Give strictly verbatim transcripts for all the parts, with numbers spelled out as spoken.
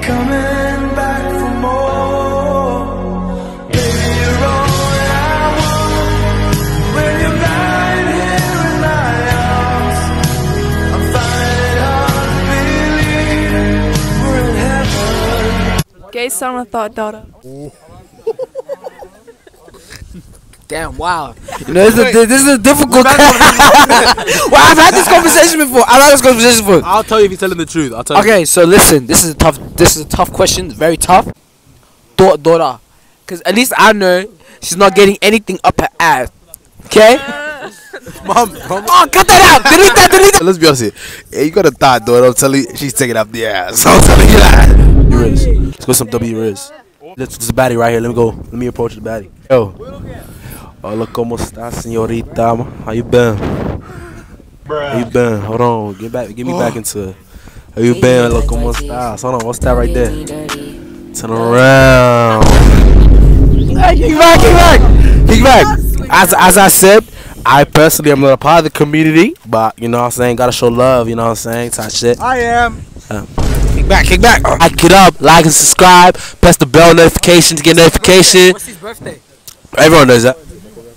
coming back for more. Baby, you're all I want. When you're lying here in my arms, I'm finding it hard to believe we're in heaven. Gay son or thought daughter? Damn, wow. You know, this is a, this is a difficult. Well, I've had this conversation before. I've had this conversation before. I'll tell you if you're telling the truth. I'll tell Okay, you. so listen. This is a tough. This is a tough question. Very tough. Daughter, daughter. Because at least I know she's not getting anything up her ass. Okay. Mom, mom. Oh, cut that out. Delete that. Delete that. Let's be honest here. Yeah, you got a thought, daughter. I'm telling you, she's taking up the ass. I'm telling you that. You Riz. Let's go some W Riz. There's a baddie right here. Let me go. Let me approach the baddie. Yo. Hola, ¿cómo estás, señorita? How you been? Bruh. How you been? Hold on. Get back. Get me back into it. How you been? Hola, ¿cómo estás? Hold on. What's that right there? Turn around. Hey, kick back. Kick back. Kick back. As, as I said, I personally am not a part of the community, but you know what I'm saying? Gotta show love, you know what I'm saying? Type shit. I am. Uh, kick back, kick back. I get up, like and subscribe, press the bell notification to get notification. What's his birthday? Everyone knows that.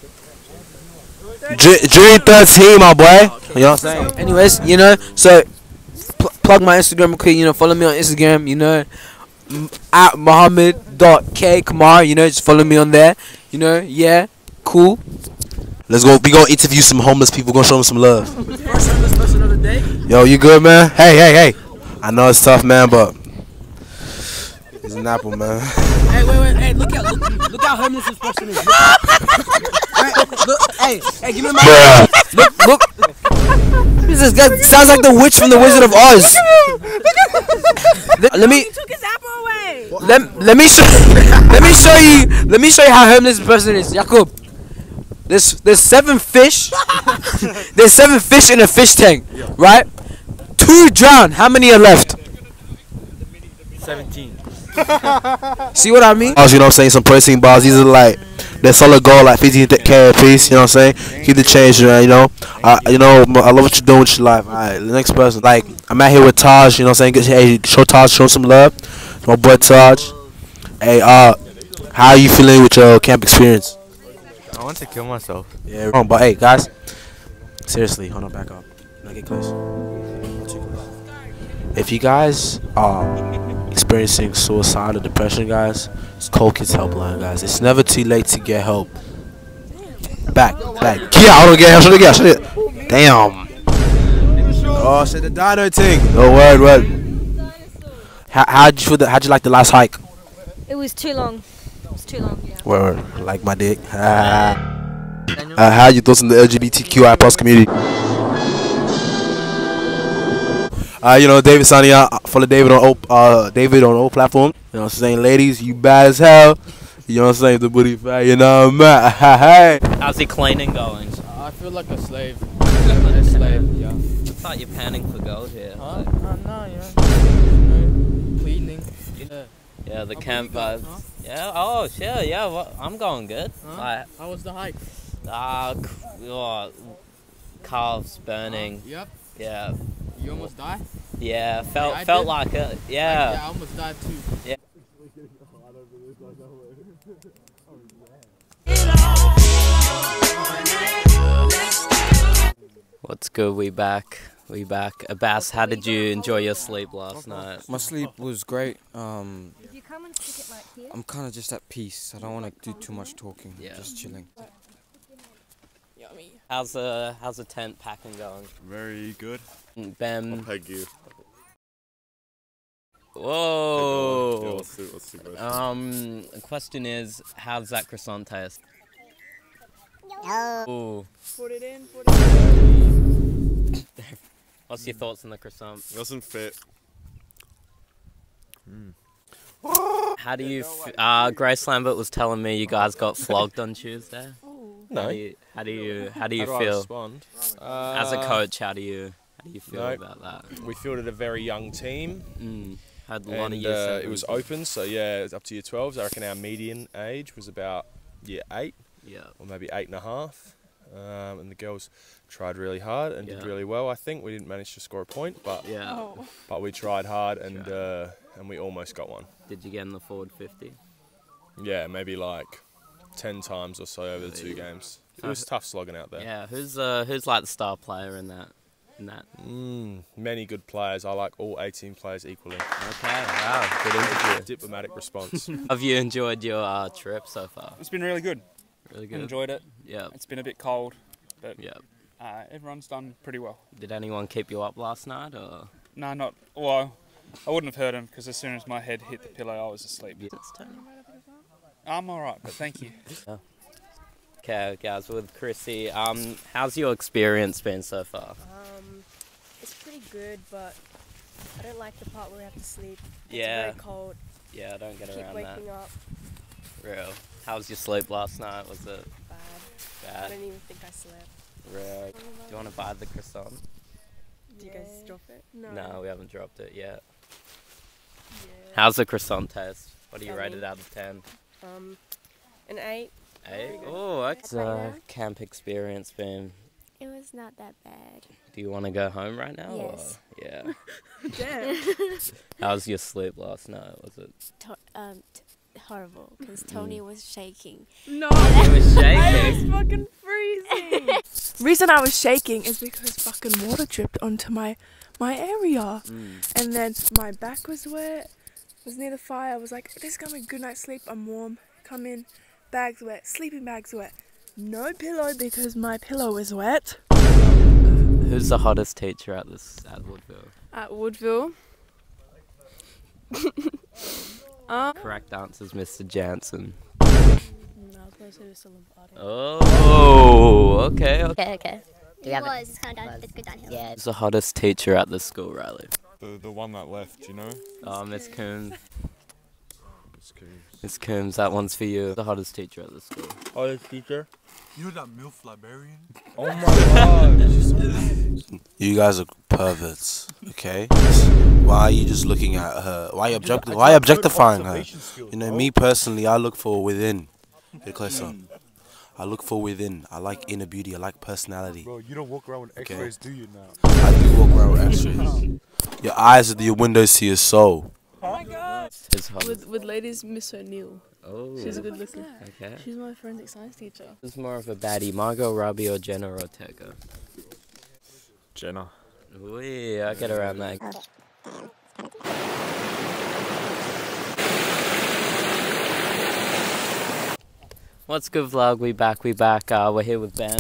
June thirteenth, my boy. You know what I'm saying? Anyways, you know, so pl plug my Instagram real quick. You know, follow me on Instagram. You know, at Mohammed dot K Kamar. You know, just follow me on there. You know, yeah, cool. Let's go. We gonna interview some homeless people. Gonna show them some love. First homeless person of the day. Yo, you good, man? Hey, hey, hey. I know it's tough, man, but it's an apple, man. Hey, wait, wait, hey, look out, look, look how homeless this person is. Look, right, look, hey, hey, give me my. Look, look. This is, that sounds like the witch from the Wizard of Oz. Let me. He took his apple away. Let let me show. Let me show you. Let me show you how homeless this person is, Jacob. There's there's seven fish. There's seven fish in a fish tank, right? Two drowned. How many are left? seventeen. See what I mean? You know what I'm saying? Some protein bars. These are like they're solid gold, like fifteen K a piece. You know what I'm saying? Keep the change, man. You know, uh, you know, I love what you're doing with your life. All right, the next person, like I'm out here with Taj. You know what I'm saying? Get, hey, show Taj, show some love. My boy Taj. Hey, uh, how are you feeling with your camp experience? I want to kill myself. Yeah, wrong. But hey, guys, seriously, hold on, back up. Now get close. Not too close. If you guys are experiencing suicide or depression, guys, it's Cold Kids Helpline, guys. It's never too late to get help. Back, back. Yeah, I don't get help. Should get Should it? Damn. Oh, shit, the dino thing. Oh, word, word. How how'd you feel? The, how'd you like the last hike? It was too long. It was too long, yeah. Word, word. Like my dick. uh, how you thoughts on the L G B T Q I plus community? Uh, you know, David Sania, follow David on all, uh, David on all platforms. You know what I'm saying? Ladies, you bad as hell. You know what I'm saying? The booty fat, you know what I'm at. How's your cleaning going? Uh, I feel like a slave. a slave, yeah. I thought you're panning for gold here. Huh? Uh, no, yeah. Cleaning. Yeah. Yeah, the I'm camp pretty good, vibes. huh? Yeah, oh, sure, yeah, well, I'm going good. Huh? Like, How was the hike? ah, uh, oh, calves burning. Uh, yep. Yeah. You almost died? Yeah, felt I felt did. like it. Like, Yeah. yeah, I almost died too. Yeah. What's good? We back. We back. Abbas, how did you enjoy your sleep last night? My sleep was great. Um, If you come and stick it like here. I'm kind of just at peace. I don't want to do too much talking. Yeah. Just chilling. How's the how's the tent packing going? Very good. Ben. I'll peg you. Whoa. Yeah, what's the, what's the question? Um, the question is, how's that croissant taste? Ooh. Put it in, put it in. What's your thoughts on the croissant? It doesn't fit. Mm. How do you? F uh, Grace Lambert was telling me you guys got flogged on Tuesday. No. How do you? How do you, how do you How do I feel? respond? As a Uh, coach, how do you? How do you feel no, about that? We fielded a very young team. Mm. Had a lot and, of year uh, it sevens. was open, so yeah, it was up to year twelves. I reckon our median age was about year eight. Yeah. Or maybe eight and a half. um, and the girls tried really hard and Yeah. did really well. I think we didn't manage to score a point, but Yeah. Oh. but we tried hard and uh, and we almost got one. Did you get in the forward fifty? Yeah, maybe like ten times or so over the two games. It was tough slogging out there. Yeah. Who's uh who's like the star player in that? In that. Mm, many good players. I like all eighteen players equally. Okay. Wow. Good interview. Diplomatic response. Have you enjoyed your uh, trip so far? It's been really good. Really good. Enjoyed it. Yeah. It's been a bit cold, but Yeah. uh, everyone's done pretty well. Did anyone keep you up last night or? No, not well. I wouldn't have heard him because as soon as my head hit the pillow, I was asleep. Yeah. I'm all right, but thank you. Okay, guys, with Chrissy, um, how's your experience been so far? Um, it's pretty good, but I don't like the part where we have to sleep. It's Yeah. very cold. Yeah, I don't get Keep around waking that. up. Real. How was your sleep last night? Was it Bad. I bad? don't even think I slept. Real. Do you want to buy the croissant? Do you guys drop it? No. No, we haven't dropped it yet. Yeah. How's the croissant taste? What do you Yummy. rate it out of ten? Um, an eight. Eight? Oh, okay. Uh, camp experience been. It was not that bad. Do you want to go home right now? Yes. Or? Yeah. Damn. How was your sleep last night? Was it? To- um, t- horrible, because Toni was shaking. No. You was I shaking. was fucking freezing. Reason I was shaking is because fucking water dripped onto my my area, Mm. and then my back was wet. Was near the fire. I was like, "This is gonna be a good night's sleep. I'm warm. Come in, bags wet, sleeping bags wet. No pillow because my pillow is wet." Who's the hottest teacher at this at Woodville? At Woodville. um, Correct answer is Mister Jansen. no, those who are still about it. Oh, okay. okay. Okay, okay. Do you have was. It's kind of down, it's good downhill. Yeah. Who's the hottest teacher at the school, Riley? The the one that left, you know. Oh, Miss Coombs. It's cool. Miss Coombs, that one's for you. The hottest teacher at the school. Hottest teacher? You know that MILF librarian? Oh my god! You guys are perverts, okay? Why are you just looking at her? Why are you object- Why are you objectifying her? You know, me personally, I look for within. Get closer. I look for within. I like inner beauty. I like personality. Bro, you don't walk around with Okay. X-rays, do you now? I do walk around with X-rays. Your eyes are the windows to your soul. Oh my god. His hottest. With with ladies, Miss O'Neill. Oh. She's a good looking. Okay. She's my forensic science teacher. Who's more of a baddie, Margot Robbie or Jenna Ortega? Jenna. Wee, I get around that. What's good, vlog? We back, we back. Uh, we're here with Ben.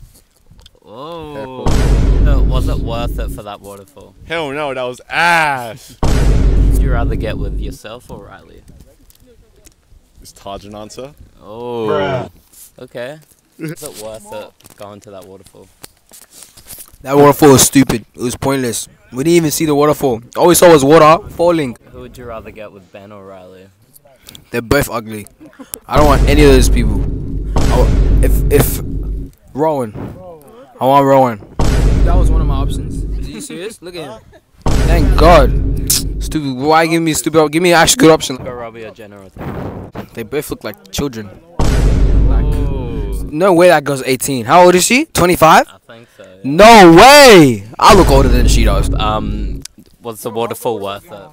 Oh. So was it worth it for that waterfall? Hell no, that was ass. Would you rather get with yourself or Riley? Is Taj an answer? Oh. Bruh. Okay. Was it worth it going to that waterfall? That waterfall was stupid. It was pointless. We didn't even see the waterfall. All we saw was water falling. Who would you rather get with, Ben or Riley? They're both ugly. I don't want any of those people. I wa- if if Rowan, I want Rowan. That was one of my options. Is he serious? Look at him. Thank God. Stupid. Why give me stupid? Give me an actually good option. Margot Robbie or Jenna Ortega? They both look like children. Like, no way that girl's eighteen. How old is she? twenty-five? I think so. Yeah. No way. I look older than she does. Um, was the waterfall worth it?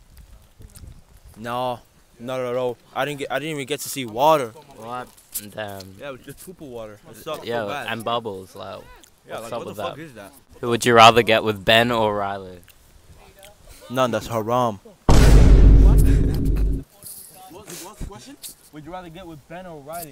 No, not at all. I didn't get. I didn't even get to see water. What? Damn. Yeah, it was just poo water. It sucked Yeah, so bad. and bubbles. Like, Yeah, what's like up what the with fuck that? is that? Who would you rather get with, Ben or Riley? None. That's haram. Would you rather get with Ben or Riley?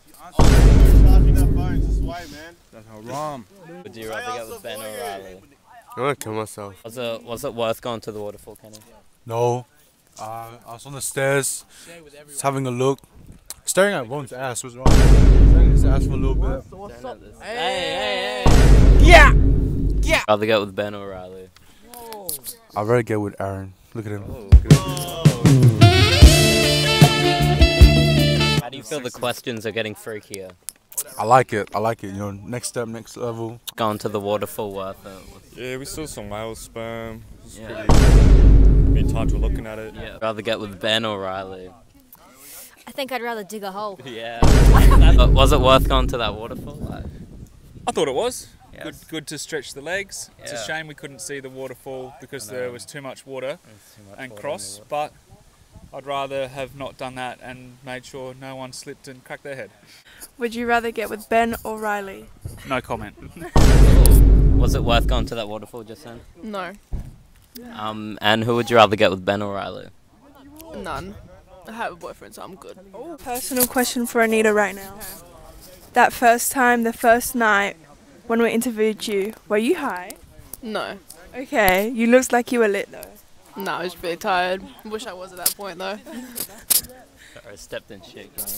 That's haram. Would you rather get with Ben or Riley? I'm gonna kill myself. Was it was it worth going to the waterfall, Kenny? No. Uh, I was on the stairs, just having a look, staring at Ron's ass. What's wrong? Staring at his ass for a little bit. Hey, hey, hey! Yeah, yeah. Rather get with Ben or Riley? I'd rather get with Aaron. Look at him. How do you feel the questions are getting freakier? I like it. I like it. You know, next step, next level. Going to the waterfall worth it? Yeah, we saw some whale sperm. It's Yeah. pretty. Me and Taj were looking at it. Yeah. Rather get with Ben or Riley? I think I'd rather dig a hole. Yeah. But was it worth going to that waterfall? Like, I thought it was. Yes. Good good to stretch the legs. It's a Yeah. shame we couldn't see the waterfall because I know. there was too much water too much and water in cross, the but I'd rather have not done that and made sure no one slipped and cracked their head. Would you rather get with Ben or Riley? No comment. Was it worth going to that waterfall just then? No. Um, and who would you rather get with, Ben or Riley? None. I have a boyfriend, so I'm good. Personal question for Anita right now. That first time, the first night, when we interviewed you, were you high? No. Okay, you looked like you were lit though. No, I was really tired. Wish I was at that point though. Sorry, stepped in shit, gang.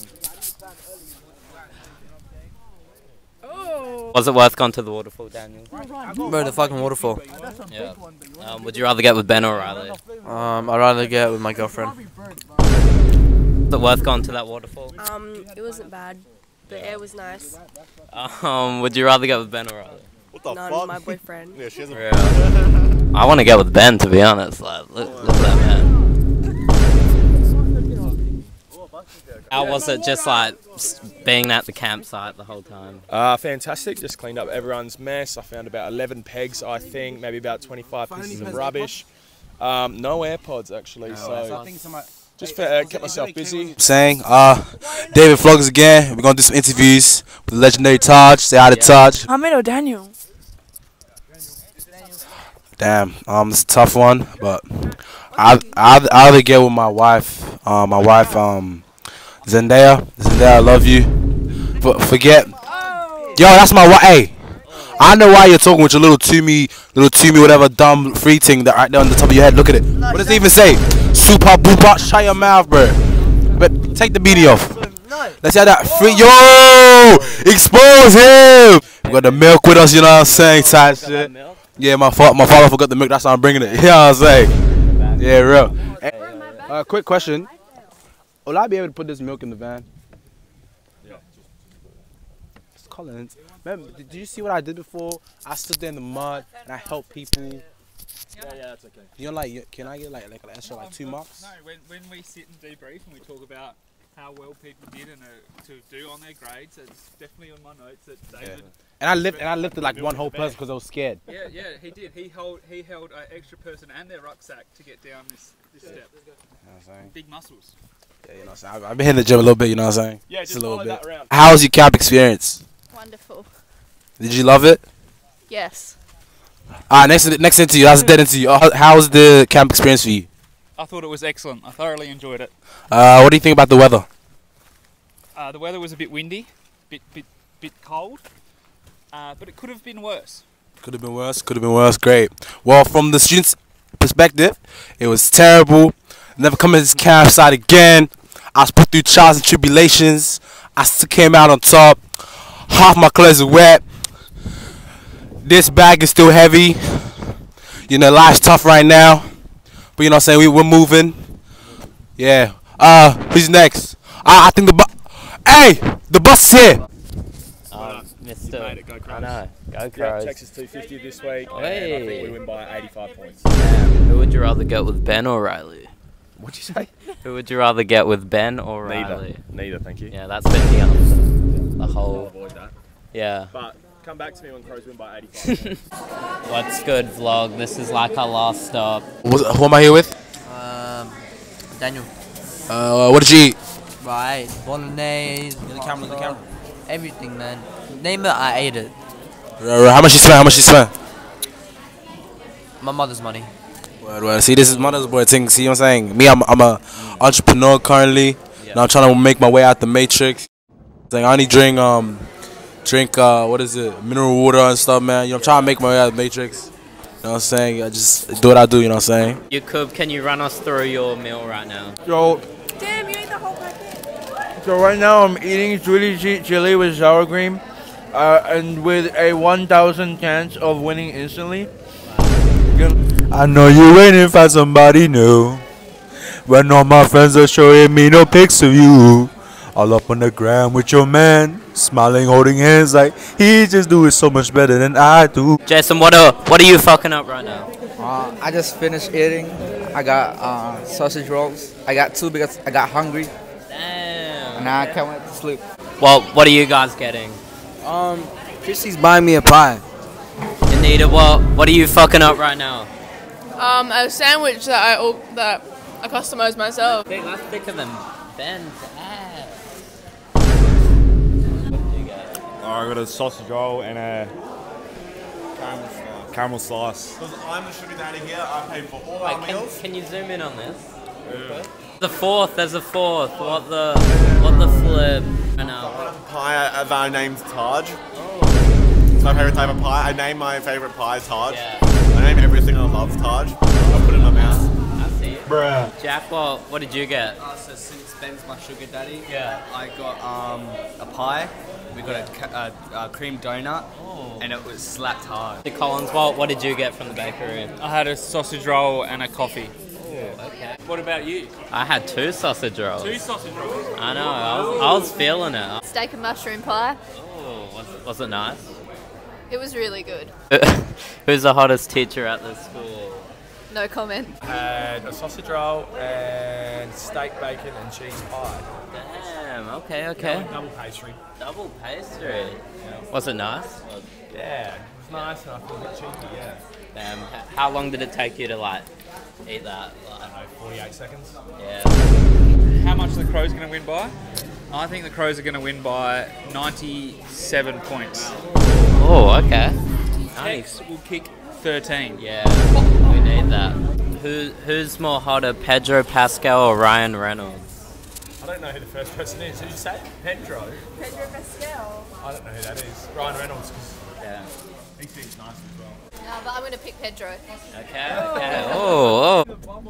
Oh. Was it worth going to the waterfall, Daniel? Bro, the fucking waterfall. Yeah. Um, would you rather get with Ben or Riley? Um, I'd rather get with my girlfriend. Was it worth going to that waterfall? Um, it wasn't bad. The air was nice. Um, would you rather get with Ben or Riley? What the None, fuck? my boyfriend. Yeah, she hasn't. Yeah. I want to get with Ben, to be honest. Like, look, look at that man. How was it just like s- being at the campsite the whole time? Uh, fantastic. Just cleaned up everyone's mess. I found about eleven pegs, I think, maybe about twenty-five pieces of rubbish. Um, no AirPods actually, so just uh, kept myself busy. Saying, uh, David Vlogs again. We're gonna do some interviews with the legendary Taj. Say hi to Taj. Hamid or Daniel? Damn, um, it's a tough one, but I I I either get with my wife, uh, my wife, um, Zendaya. Zendaya, I love you. But forget, yo, that's my wife. Hey, I know why you're talking with your little Toomey, little Toomey, whatever dumb free thing that right there on the top of your head. Look at it. What does it even say? Super boopa, shut your mouth, bro. But take the beanie off. Let's have that free. Yo, expose him. We got the milk with us, you know what I'm saying? Type shit. Yeah, my fa my father forgot the milk. That's why I'm bringing it. You know what I'm saying? Yeah, real. Uh, quick question. Will I be able to put this milk in the van? Yeah. It's Collins. Remember, did you see what I did before? I stood there in the mud and I helped people. Yeah, yeah, that's okay. You know, like, can I get like like an extra like two marks? No, when, when we sit and debrief and we talk about how well people did and uh, to do on their grades, it's definitely on my notes that David. Yeah. And I lift and I lifted like one whole person because I was scared. Yeah, yeah, he did. He held he held an extra person and their rucksack to get down this, this step. You know what I'm saying? Big muscles. Yeah, you know what I'm saying? I've, I've been hitting the gym a little bit, you know what I'm saying? Yeah, just a little follow bit. that around. How was your camp experience? Wonderful. Did you love it? Yes. Ah, next next interview. That's a dead interview. Uh, how was the camp experience for you? I thought it was excellent. I thoroughly enjoyed it. Uh, what do you think about the weather? Uh, the weather was a bit windy, bit bit bit cold, uh, but it could have been worse. Could have been worse. Could have been worse. Great. Well, from the students' perspective, it was terrible. Never come to this campsite again. I was put through trials and tribulations. I still came out on top. Half my clothes are wet. This bag is still heavy. You know, life's tough right now. But you know what I'm saying? We, we're moving. Yeah. Uh, who's next? I, I think the bus. Hey! The bus is here! Um, Mister Made it, go I Crows. know. Go Yeah, Crows. Texas two fifty this week. And I Hey. think we win by eighty-five points. Um, who would you rather get with, Ben or Riley? What'd you say? Who would you rather get with, Ben or Neither. Riley? Neither, thank you. Yeah, that's been the answer. The I'll whole. avoid that. Yeah. But come back to me when Crows win by eighty-five points. What's good, vlog? This is like our last stop. What's, who am I here with? Um, Daniel. Uh, what did you eat? Right, bolognese. The camera, the camera. Everything, man. Name it, I ate it. Right, right. How much you spent? How much you spent? My mother's money. Well, well, see, this is mother's boy thing. See what I'm saying? Me, I'm, I'm a entrepreneur currently. Yeah. Now I'm trying to make my way out the matrix. Saying I only drink um, drink uh, what is it? Mineral water and stuff, man. You know, I'm trying to make my way out of the matrix. You know what I'm saying? I just do what I do. You know what I'm saying? Yakub, can you run us through your meal right now? So, Damn, you ate the whole packet. so right now I'm eating sweetie chi- chili with sour cream, uh, and with a one thousand chance of winning instantly. I know you're waiting for somebody new. When all my friends are showing me no pics of you. All up on the ground with your man, smiling, holding hands like he just do it so much better than I do. Jason, what are what are you fucking up right now? Uh, I just finished eating. I got uh, sausage rolls. I got two because I got hungry. Damn. And now I can't wait to sleep. Well, what are you guys getting? Um, Chrissy's buying me a pie. Anita, what what are you fucking up right now? Um, a sandwich that I or- that I customized myself. Big, that's thicker than Ben's ass. Oh, I got a sausage roll and a caramel slice. Caramel slice. Because I'm the sugar daddy here, I pay for all our Wait, can, meals. can you zoom in on this? Yeah. The fourth, there's a fourth. What the what the flip? I know. I have a pie of our name's Taj. It's my favourite type of pie. I name my favourite pie Taj. Yeah. I name everything I love Taj. I'll put it in my mouth. I see it. Bruh. Jack, what, what did you get? Uh, so since Ben's my sugar daddy, Yeah. I got um, a pie. We got a, ca- a, a cream donut, Oh. and it was slapped hard. Collins, what, what did you get from the bakery? I had a sausage roll and a coffee. Oh, okay. What about you? I had two sausage rolls. Two sausage rolls. I know, I was, I was feeling it. Steak and mushroom pie. Oh, was, was it nice? It was really good. Who's the hottest teacher at this school? No comment. I had a sausage roll and steak, bacon, and cheese pie. Damn, okay, okay. Double pastry. Double pastry. Was it nice? Yeah, it was nice and I feel a bit cheeky, yeah. Damn, h- how long did it take you to like eat that? I don't know, forty-eight seconds. Yeah. How much are the Crows going to win by? I think the Crows are going to win by ninety-seven points. Oh, okay. Tex will kick thirteen. Yeah, we need that. Who who's more hotter, Pedro Pascal or Ryan Reynolds? I don't know who the first person is. Who did you say? Pedro? Pedro Pascal. I don't know who that is. Ryan Reynolds, because Yeah. he seems nice as well. No, but I'm going to pick Pedro. Okay, okay. Oh, oh.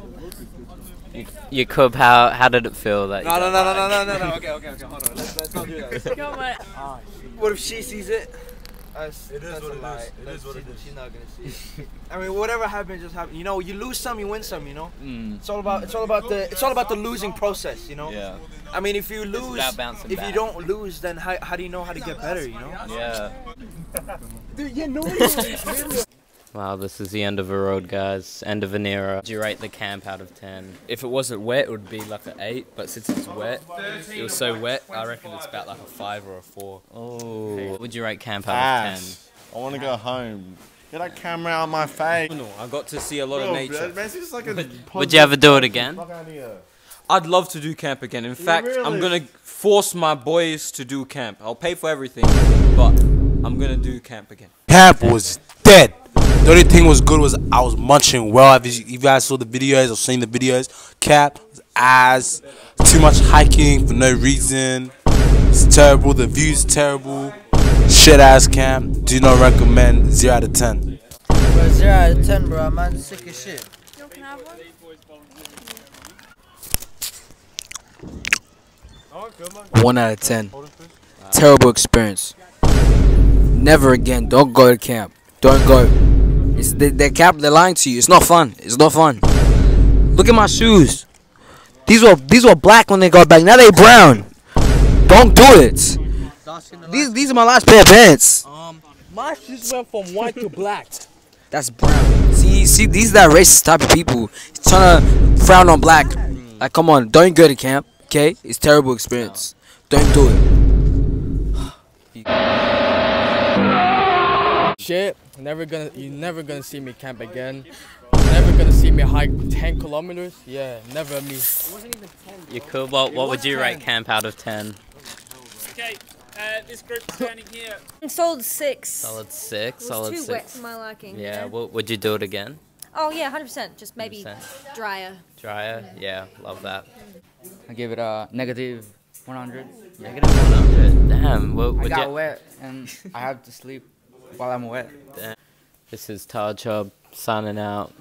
You, you Cub, how how did it feel that? No, you no, got no, no, back? no, no, no, okay, okay, okay, hold on. Let's, let's not do that. Come on. What if she sees it? That's, It is that's what a it lie. is. It That's- is what it she- is. She's not gonna see it. I mean, whatever happens, just happens. You know, you lose some, you win some. You know, Mm. it's all about it's all about the it's all about the losing process. You know. Yeah. I mean, if you lose, about bouncing if back. you don't lose, then how, how do you know how to get better? You know. Yeah. Dude, yeah, no. Wow, this is the end of a road, guys. End of an era. Do you rate the camp out of ten? If it wasn't wet, it would be like an eight. But since it's wet, it was so wet, I reckon it's about like a five or a four. Oh. What would you rate camp out of Ass. I want to go home. Get that camera out of my face. No, I got to see a lot Bro, of nature. man, it's like a Would you ever do it again? Fuck out of here. I'd love to do camp again. In fact, I'm really? gonna force my boys to do camp. I'll pay for everything, but I'm gonna do camp again. Camp was dead. The only thing was good was I was munching well. If you, if you guys saw the videos or seen the videos, Cap was ass. Too much hiking for no reason. It's terrible. The views terrible. Shit ass camp. Do not recommend. Zero out of ten. Bro, zero out of ten, bro. Man, sick as shit. Yo, can I have one? One out of ten. Terrible experience. Never again. Don't go to camp. Don't go. It's they, they cap. They're lying to you. It's not fun. It's not fun. Look at my shoes. These were these were black when they got back. Now they brown. Don't do it. These these are my last pair of pants. Um, my shoes went from white to black. That's brown. See see these are that racist type of people. Trying to frown on black. Like come on. Don't go to camp. Okay. It's terrible experience. Don't do it. Shit, never gonna, you're never gonna see me camp again. Never gonna see me hike ten kilometers. Yeah, never me. You cool. What, what would you rate camp out of ten? Okay, uh, this group standing here. Solid six. Solid six. It was Solid too six. wet for my liking. Yeah. What, would you do it again? Oh yeah, one hundred percent. Just maybe one hundred percent. drier. Dryer. Yeah. Love that. I give it a negative one hundred. Negative one hundred. Damn. What, I would got you? wet and I have to sleep while I'm wet. Damn. This is Taj Hub signing out.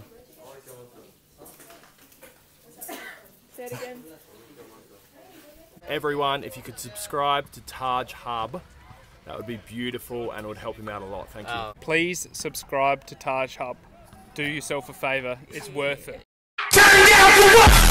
Say it again. Everyone, if you could subscribe to Taj Hub, that would be beautiful and it would help him out a lot. Thank you. Please subscribe to Taj Hub. Do yourself a favour. It's worth it. Turn down for what?